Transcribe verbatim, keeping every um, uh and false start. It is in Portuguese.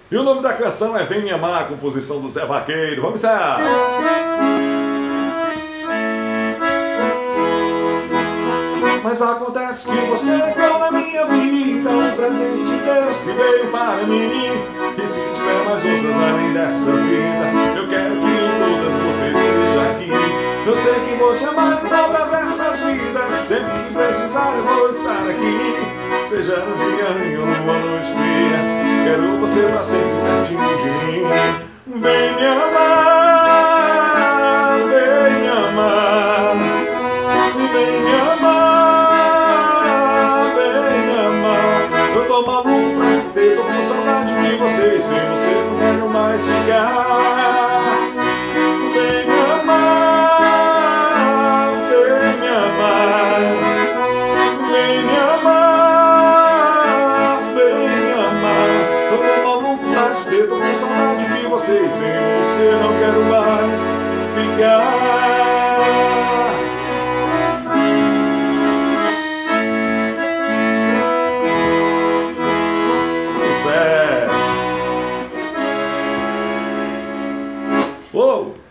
E o nome da canção é Vem Me Amar, composição do Zé Vaqueiro. Vamos ensaiar! Mas acontece que você entrou na minha vida, um presente de Deus que veio para mim. E se tiver mais outras além dessa vida, eu quero que em todas você esteja aqui. Eu sei que vou te amar em todas essas vidas, sempre que precisar eu vou estar aqui. Seja no dia ou numa noite fria, quero você pra sempre pertinho de mim. Vem me amar, vem me amar, vem me amar, vem me amar. Eu tô maluco pra ter, tô com saudade de você, e sem você não quero mais ficar. Vem me amar, vem me amar, vem me amar, vem me amar. Eu tô maluco pra te ter, tô com saudade de você, e sem você não quero mais ficar. Sucesso! Uou!